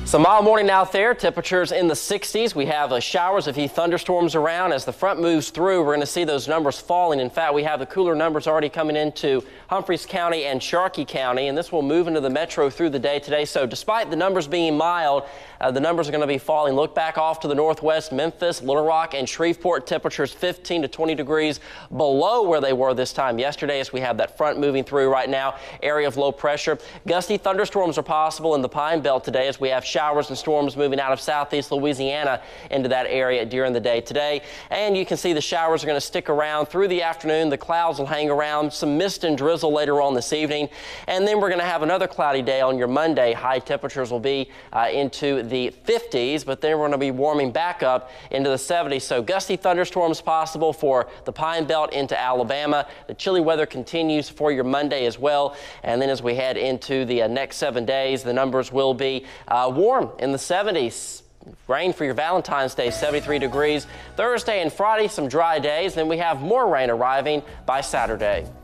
So mild morning out there, temperatures in the 60s. We have showers, a few thunderstorms around. As the front moves through, we're going to see those numbers falling. In fact, we have the cooler numbers already coming into Humphreys County and Sharkey County, and this will move into the metro through the day today. So despite the numbers being mild, the numbers are going to be falling. Look back off to the northwest, Memphis, Little Rock, and Shreveport. Temperatures 15 to 20 degrees below where they were this time yesterday as we have that front moving through right now. Area of low pressure. Gusty thunderstorms are possible in the Pine Belt today as we have showers and storms moving out of southeast Louisiana into that area during the day today. And you can see the showers are going to stick around through the afternoon. The clouds will hang around, some mist and drizzle later on this evening. And then we're going to have another cloudy day on your Monday. High temperatures will be into the 50s, but then we're going to be warming back up into the 70s. So gusty thunderstorms possible for the Pine Belt into Alabama. The chilly weather continues for your Monday as well. And then as we head into the next 7 days, the numbers will be warm in the 70s. Rain for your Valentine's Day, 73 degrees. Thursday and Friday, some dry days. Then we have more rain arriving by Saturday.